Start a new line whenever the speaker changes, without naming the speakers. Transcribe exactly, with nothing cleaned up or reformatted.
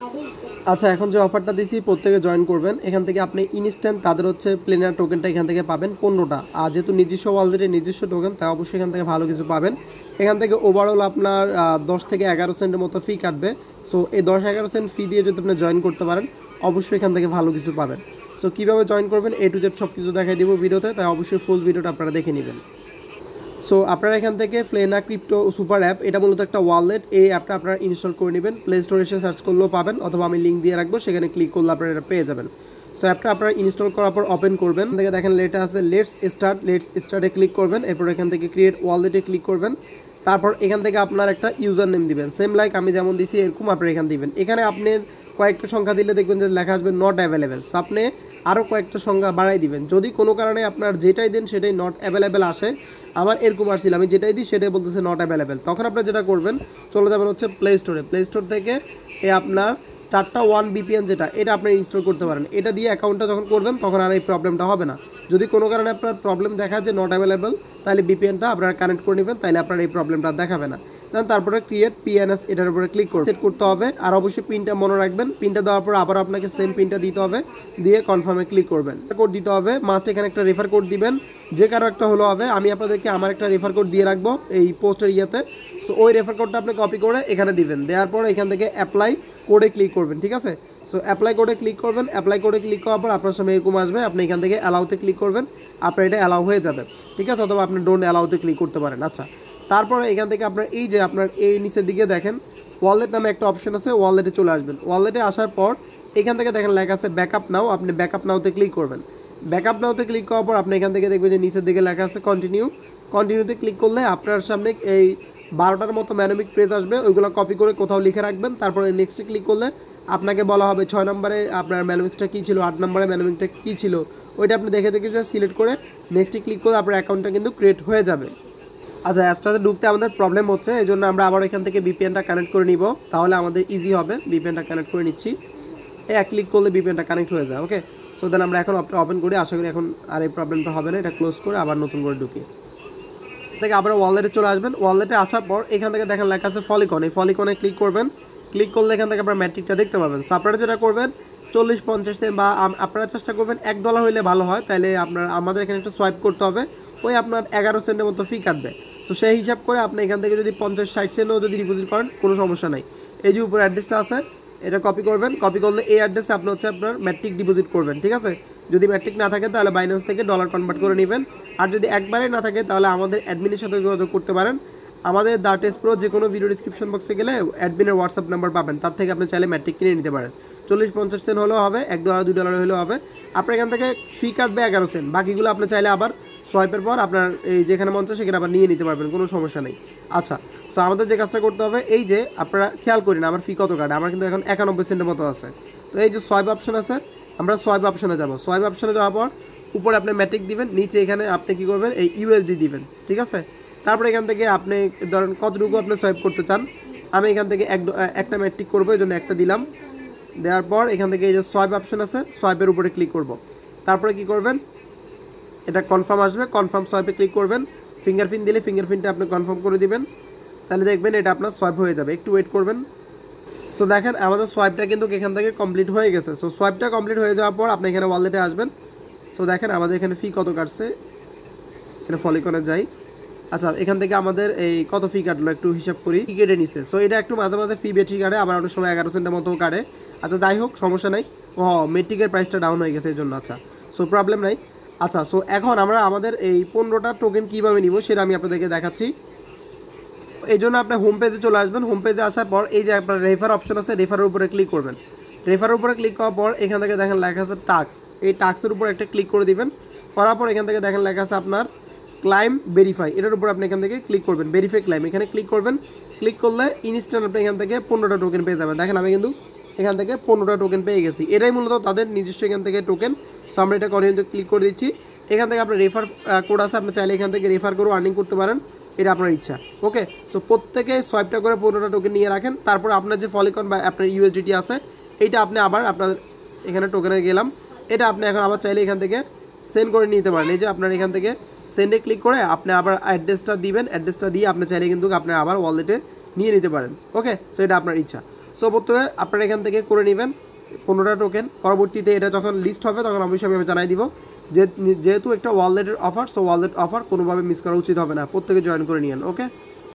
আচ্ছা, এখন যে অফারটা দিছি প্রত্যেকে জয়েন করবেন। এখান থেকে আপনি ইনস্ট্যান্ট তাদের হচ্ছে প্লেনার টোকেনটা এখান থেকে পাবেন পনেরোটা। আর যেহেতু নিজস্ব ওয়ালেটের নিজস্ব টোকেন, তাই অবশ্যই এখান থেকে ভালো কিছু পাবেন। এখান থেকে ওভারঅল আপনার দশ থেকে এগারো সেন্টের মতো ফি কাটবে। সো এই দশ এগারো সেন্ট ফি দিয়ে যদি আপনি জয়েন করতে পারেন, অবশ্যই এখান থেকে ভালো কিছু পাবেন। সো কীভাবে জয়েন করবেন এ টু জেড সব কিছু দেখাই দিব ভিডিওতে, তাই অবশ্যই ফুল ভিডিওটা আপনারা দেখে নেবেন। সো আপনারা এখান থেকে প্লেনা ক্রিপ্টো সুপার অ্যাপ, এটা মূলত একটা ওয়ালেট। এই অ্যাপটা আপনারা ইনস্টল করে নেবেন। প্লে স্টোরে এসে সার্চ করলেও পাবেন, অথবা আমি লিঙ্ক দিয়ে রাখবো, সেখানে ক্লিক করলে আপনারা এটা পেয়ে যাবেন। সো অ্যাপটা আপনারা ইনস্টল করার পর ওপেন করবেন। দেখে দেখেন লেটা আছে লেটস স্টার্ট, লেটস স্টার্টে ক্লিক করবেন। এরপর এখান থেকে ক্রিয়েট ওয়ালেটে ক্লিক করবেন। তারপর এখান থেকে আপনার একটা ইউজার নেম দিবেন, সেম লাইক আমি যেমন দিছি এরকম আপনারা এখানে দিবেন। এখানে আপনার কয়েকটা সংখ্যা দিলে দেখবেন যে লেখা আসবে নট অ্যাভেলেবেল। সো আপনি আরও কয়েকটা সংখ্যা বাড়াই দিবেন। যদি কোনো কারণে আপনার যেটাই দেন সেটাই নট অ্যাভেলেবেল আসে, আমার এরকম আসছিল আমি যেটাই দিই সেটাই বলতেছে নট অ্যাভেলেবেল, তখন আপনারা যেটা করবেন চলে যাবেন হচ্ছে প্লে স্টোরে। প্লে স্টোর থেকে এ আপনার চারটা ওয়ান বিপিএন যেটা, এটা আপনি ইনস্টল করতে পারেন। এটা দিয়ে অ্যাকাউন্টটা যখন করবেন তখন আর এই প্রবলেমটা হবে না। যদি কোনো কারণে আপনার প্রবলেম দেখা যে নট অ্যাভেলেবেল, তাহলে বিপিএনটা আপনারা কানেক্ট করে নেবেন, তাহলে আপনার এই প্রবলেমটা দেখাবে না। দেন তারপরে ক্রিয়েট পিএনএস এটার উপরে ক্লিক করে সেট করতে হবে। আর অবশ্যই পিনটা মনে রাখবেন। পিনটা দেওয়ার পর আবার আপনাকে সেম পিনটা দিতে হবে, দিয়ে কনফার্মে ক্লিক করবেন। কোড দিতে হবে, মাস্ট এখানে একটা রেফার কোড দিবেন, যে কারো একটা হলো হবে। আমি আপনাদেরকে আমার একটা রেফার কোড দিয়ে রাখবো এই পোস্টের ইয়েতে। সো ওই রেফার কোডটা আপনি কপি করে এখানে দিবেন, দেওয়ার পর এখান থেকে অ্যাপ্লাই কোডে ক্লিক করবেন, ঠিক আছে। সো অ্যাপ্লাই কোডে ক্লিক করবেন। অ্যাপ্লাই কোডে ক্লিক করার পর আপনার সামনে এরকম আসবে, আপনি এখান থেকে অ্যালাউতে ক্লিক করবেন, আপনার এটা অ্যালাউ হয়ে যাবে, ঠিক আছে। অথবা আপনি ডোন্ট অ্যালাউতে ক্লিক করতে পারেন। আচ্ছা, তারপরে এখান থেকে আপনার এই যে আপনার এই নিচের দিকে দেখেন ওয়ালেট নামে একটা অপশন আছে, ওয়ালেটে চলে আসবেন। ওয়ালেটে আসার পর এখান থেকে দেখেন লেখা আছে ব্যাকআপ নাও, আপনি ব্যাকআপ নাওতে ক্লিক করবেন। ব্যাকআপ নাওতে ক্লিক করার পর আপনি এখান থেকে দেখবেন যে নিচের দিকে লেখা আছে কন্টিনিউ। কন্টিনিউতে ক্লিক করলে আপনার সামনে এই বারোটার মতো ম্যানোমিক পেজ আসবে, ওইগুলো কপি করে কোথাও লিখে রাখবেন। তারপরে নেক্সটে ক্লিক করলে আপনাকে বলা হবে ছয় নম্বরে আপনার ম্যানোমিক্সটা কী ছিল, আট নম্বরে ম্যানোমিকটা কী ছিল, ওইটা আপনি দেখে দেখে যে সিলেক্ট করে নেক্সটে ক্লিক করলে আপনার অ্যাকাউন্টটা কিন্তু ক্রিয়েট হয়ে যাবে। আচ্ছা, অ্যাপসটাতে ঢুকতে আমাদের প্রবলেম হচ্ছে, এই জন্য আমরা আবার এখান থেকে বিপিএনটা কানেক্ট করে নিব, তাহলে আমাদের ইজি হবে। বিপিএনটা কানেক্ট করে নিচ্ছি, এই এক ক্লিক করলে বিপিএনটা কানেক্ট হয়ে যায়। ওকে, সো দেন আমরা এখন ওপেন করি, আশা করি এখন আর এই প্রবলেমটা হবে না। এটা ক্লোজ করে আবার নতুন করে ঢুকি। থেকে আবার ওয়ালেটে চলে আসবেন। ওয়ালেটে আসার পর এখান থেকে দেখেন লেখা আছে ফলিকন, এই ফলিকনে ক্লিক করবেন। ক্লিক করলে এখান থেকে আপনার ম্যাট্রিকটা দেখতে পাবেন। সো আপনারা যেটা করবেন চল্লিশ পঞ্চাশ সেন্ট বা আপনারা চেষ্টা করবেন এক ডলার হইলে ভালো হয়, তাহলে আপনার আমাদের এখানে একটা সোয়াইপ করতে হবে, ওই আপনার এগারো সেন্টের মতো ফি কাটবে। সো সেই হিসাব করে আপনি এখান থেকে যদি পঞ্চাশ ষাট সেন্টও যদি ডিপোজিট করেন কোনো সমস্যা নাই। এই যে উপর অ্যাড্রেসটা আছে এটা কপি করবেন, কপি করলে এই অ্যাড্রেসে আপনি হচ্ছে আপনার ম্যাট্রিক ডিপোজিট করবেন, ঠিক আছে। যদি ম্যাট্রিক না থাকে তাহলে বাইন্যান্স থেকে ডলার কনভার্ট করে নেবেন। আর যদি একবারেই না থাকে তাহলে আমাদের অ্যাডমিনের সাথে যোগাযোগ করতে পারেন। আমাদের দ্য টেস্ট প্রো যে কোনো ভিডিও ডিসক্রিপশন বক্সে গেলে অ্যাডমিনের হোয়াটসঅ্যাপ নাম্বার পাবেন, তার থেকে আপনি চাইলে ম্যাট্রিক কিনে নিতে পারেন। চল্লিশ পঞ্চাশ সেন্ট হলেও হবে, এক ডলার দুই ডলার হলেও হবে। আপনার এখান থেকে ফি কাটবে এগারো সেন্ট, বাকিগুলো আপনি চাইলে আবার সোয়াইপের পর আপনার এই যেখানে মন চায় সেখানে আবার নিয়ে নিতে পারবেন, কোনো সমস্যা নেই। আচ্ছা, সো আমাদের যে কাজটা করতে হবে, এই যে আপনারা খেয়াল করি না আমার ফি কত কাটে, আমার কিন্তু এখন একানব্বই সেন্টের মতো আছে। তো এই যে সোয়াইপ অপশন আছে, আমরা সোয়াইপ অপশনে যাব। সোয়াইপ অপশনে যাওয়ার পর উপরে আপনি ম্যাট্রিক দিবেন, নিচে এখানে আপনি কী করবেন এই ইউএসডি দিবেন, ঠিক আছে। তারপরে এখান থেকে আপনি ধরেন কতটুকু আপনি সোয়াইপ করতে চান, আমি এখান থেকে এক একটা ম্যাট্রিক করবো, এই জন্য একটা দিলাম। দেওয়ার পর এখান থেকে এই যে সোয়াইপ অপশন আছে, সোয়াইপের উপরে ক্লিক করব। তারপরে কি করবেন, এটা কনফার্ম আসবে, কনফার্ম সোয়াইপে ক্লিক করবেন। ফিঙ্গারপ্রিন্ট দিলে ফিঙ্গারপ্রিন্টটা আপনি কনফার্ম করে দিবেন, তাহলে দেখবেন এটা আপনার সোয়াইপ হয়ে যাবে। একটু ওয়েট করবেন। সো দেখেন আমাদের সোয়াইপটা কিন্তু এখান থেকে কমপ্লিট হয়ে গেছে। সো সোয়াইপটা কমপ্লিট হয়ে যাওয়ার পর আপনি এখানে ওয়ালেটে আসবেন। সো দেখেন আমাদের এখানে ফি কত কাটছে, এখানে ফলিকনে যাই। আচ্ছা, এখান থেকে আমাদের এই কত ফি কাটলো একটু হিসাব করি, কি কেটে নিছে। সো এটা একটু মাঝে মাঝে ফি বেশি কাটে, আবার অনেক সময় এগারো সেন্টের মতো কাটে। আচ্ছা যাই হোক, সমস্যা নাই। ও মেট্রিকের প্রাইসটা ডাউন হয়ে গেছে এই জন্য। আচ্ছা, সো প্রবলেম নাই। আচ্ছা, সো এখন আমরা আমাদের এই পনেরোটা টোকেন কীভাবে নিব সেটা আমি আপনাদেরকে দেখাচ্ছি। এই জন্য আপনি হোম পেজে চলে আসবেন। হোম পেজে আসার পর এই যে আপনার রেফার অপশন আছে, রেফারের উপরে ক্লিক করবেন। রেফারের উপরে ক্লিক করার পর এখান থেকে দেখেন লেখা আছে টাস্ক, এই টাস্কের উপর একটা ক্লিক করে দিবেন। করার পর এখান থেকে দেখেন লেখা আছে আপনার ক্লাইম ভেরিফাই, এটার উপর আপনি এখান থেকে ক্লিক করবেন, ভেরিফাই ক্লাইম, এখানে ক্লিক করবেন। ক্লিক করলে ইনস্ট্যান্ট আপনি এখান থেকে পনেরোটা টোকেন পেয়ে যাবেন। দেখেন আমি কিন্তু এখান থেকে পনেরোটা টোকেন পেয়ে গেছি, এটাই মূলত তাদের নিজস্ব এখান থেকে টোকেন। সো আমরা এটা কন্টিনিউতে ক্লিক করে দিচ্ছি। এখান থেকে আপনার রেফার কোড আছে, আপনি চাইলে এখান থেকে রেফার করে আর্নিং করতে পারেন, এটা আপনার ইচ্ছা। ওকে, সো প্রত্যেকে সোয়াইপটা করে পনেরোটা টোকেন নিয়ে রাখেন। তারপর আপনার যে ফলিকন বা আপনার ইউএসডিটি আছে, এইটা আপনি আবার আপনার এখানে টোকেনে গেলাম, এটা আপনি এখন আবার চাইলে এখান থেকে সেন্ড করে নিতে পারেন। এই যে আপনার এখান থেকে সেন্ডে ক্লিক করে আপনি আবার অ্যাড্রেসটা দিবেন, অ্যাড্রেসটা দিয়ে আপনি চাইলে কিন্তু আপনি আবার ওয়ালেটে নিয়ে নিতে পারেন। ওকে, সো এটা আপনার ইচ্ছা। সো প্রত্যেকে আপনারা এখান থেকে করে নেবেন পনেরোটা টোকেন। পরবর্তীতে এটা যখন লিস্ট হবে তখন অবশ্যই আমি জানাই দিব। যে যেহেতু একটা ওয়ালেটের অফার, সো ওয়ালেট অফার কোনোভাবে মিস করা উচিত হবে না, প্রত্যেকে জয়েন করে নিন। ওকে।